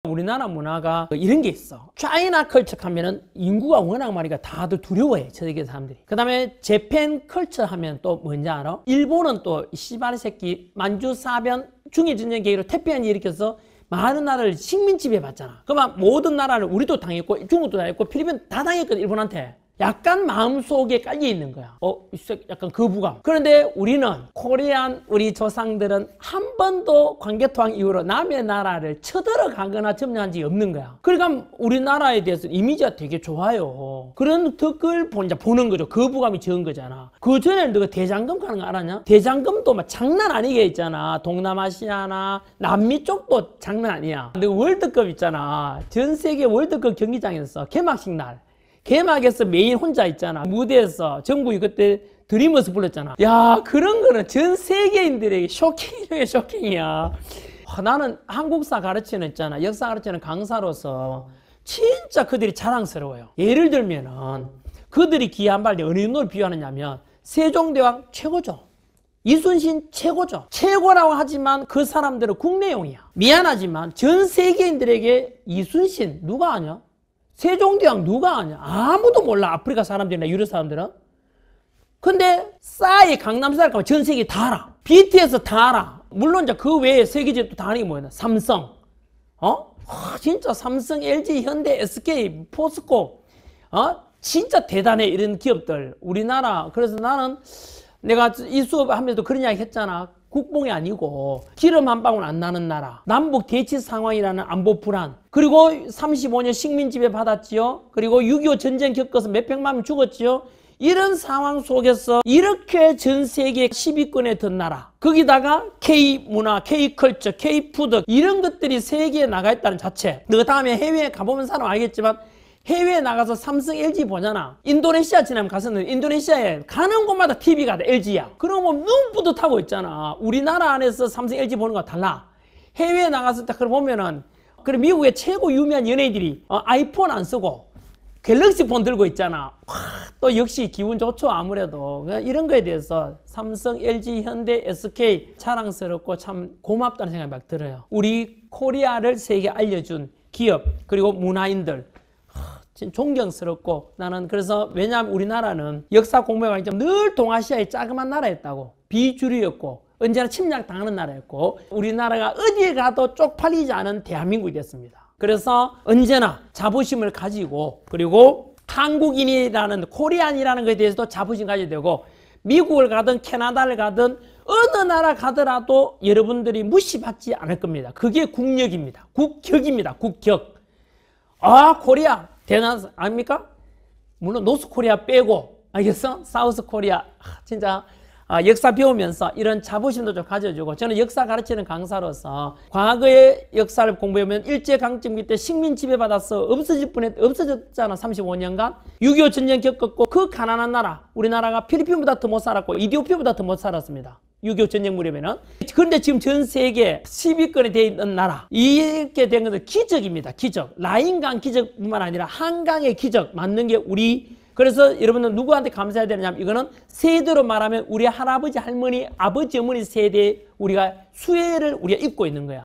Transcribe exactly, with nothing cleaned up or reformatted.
우리나라 문화가 이런 게 있어. 차이나 컬처 하면은 인구가 워낙 많으니까 다들 두려워해, 세계 사람들이. 그 다음에 재팬 컬처 하면 또 뭔지 알아? 일본은 또 씨발 새끼 만주사변 중일전쟁 계기로 태평양이 일으켜서 많은 나라를 식민 지배받잖아. 그러면 모든 나라를 우리도 당했고 중국도 당했고 필리핀 다 당했거든, 일본한테. 약간 마음속에 깔려 있는 거야. 어, 약간 거부감. 그런데 우리는 코리안 우리 조상들은 한 번도 광개토항 이후로 남의 나라를 쳐들어가거나 점령한 적이 없는 거야. 그러니까 우리나라에 대해서 이미지가 되게 좋아요. 그런 덕을 보는 거죠. 거부감이 적은 거잖아. 그 전에 너가 대장금 가는 거 알았냐? 대장금도 막 장난 아니게 있잖아. 동남아시아나 남미 쪽도 장난 아니야. 근데 월드컵 있잖아. 전 세계 월드컵 경기장에서 개막식 날 개막에서 메인 혼자 있잖아. 무대에서 정국이 그때 드리머스 불렀잖아. 야, 그런 거는 전 세계인들에게 쇼킹 중에 쇼킹이야. 와, 나는 한국사 가르치는 있잖아. 역사 가르치는 강사로서 진짜 그들이 자랑스러워요. 예를 들면은 그들이 기한 발이 어느 정도를 비유하느냐면 세종대왕 최고죠. 이순신 최고죠. 최고라고 하지만 그 사람들은 국내용이야. 미안하지만 전 세계인들에게 이순신 누가 아냐? 세종대왕 누가 아냐? 아무도 몰라. 아프리카 사람들이나 유럽 사람들은. 근데 싸이 강남스타일 가면 전 세계 다 알아. 비티에스 다 알아. 물론 이제 그 외에 세계적으로 또 다 아는 게 뭐야? 삼성. 어? 와, 진짜 삼성, 엘지, 현대, 에스케이, 포스코. 어? 진짜 대단해. 이런 기업들. 우리나라. 그래서 나는 내가 이 수업 하면서도 그런 이야기 했잖아. 국뽕이 아니고 기름 한 방울 안 나는 나라, 남북 대치 상황이라는 안보 불안, 그리고 삼십오 년 식민 지배 받았지요. 그리고 육이오 전쟁 겪어서 몇백만 명 죽었지요. 이런 상황 속에서 이렇게 전 세계 십 위권에 든 나라, 거기다가 K문화, K컬처, K푸드 이런 것들이 세계에 나가 있다는 자체. 너 다음에 해외에 가보면 사람 알겠지만 해외에 나가서 삼성, 엘지 보잖아. 인도네시아 지나면 갔었는데 인도네시아에 가는 곳마다 티비가 다 엘지야. 그러면 너무 뿌듯하고 있잖아. 우리나라 안에서 삼성, 엘지 보는 거 달라. 해외에 나가서 딱 보면은 그래 미국의 최고 유명한 연예인들이 어, 아이폰 안 쓰고 갤럭시 폰 들고 있잖아. 와, 또 역시 기분 좋죠. 아무래도 이런 거에 대해서 삼성, 엘지, 현대, 에스케이 자랑스럽고 참 고맙다는 생각이 막 들어요. 우리 코리아를 세계에 알려준 기업 그리고 문화인들 존경스럽고 나는 그래서 왜냐하면 우리나라는 역사 공부에 늘 동아시아의 자그만 나라였다고 비주류였고 언제나 침략당하는 나라였고 우리나라가 어디에 가도 쪽팔리지 않은 대한민국이 됐습니다. 그래서 언제나 자부심을 가지고 그리고 한국인이라는 코리안이라는 것에 대해서도 자부심 가져야 되고 미국을 가든 캐나다를 가든 어느 나라 가더라도 여러분들이 무시받지 않을 겁니다. 그게 국력입니다. 국격입니다. 국격. 아 코리아 대단 아닙니까? 물론 노스코리아 빼고 알겠어? 사우스코리아 진짜 아, 역사 배우면서 이런 자부심도 좀 가져주고 저는 역사 가르치는 강사로서 과거의 역사를 공부해보면 일제강점기 때 식민 지배받아서 없어질 뻔했 없어졌잖아. 삼십오 년간 육이오 전쟁 겪었고 그 가난한 나라 우리나라가 필리핀보다 더 못 살았고 이디오피아보다 더 못 살았습니다. 육이오 전쟁 무렵에는. 그런데 지금 전 세계 십 위권에 되어 있는 나라 이렇게 된 것은 기적입니다. 기적. 라인강 기적뿐만 아니라 한강의 기적 맞는 게 우리. 그래서 여러분은 누구한테 감사해야 되느냐면 이거는 세대로 말하면 우리 할아버지 할머니 아버지 어머니 세대에 우리가 수혜를 우리가 입고 있는 거야.